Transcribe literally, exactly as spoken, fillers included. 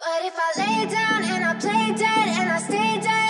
But if I lay down and I play dead and I stay dead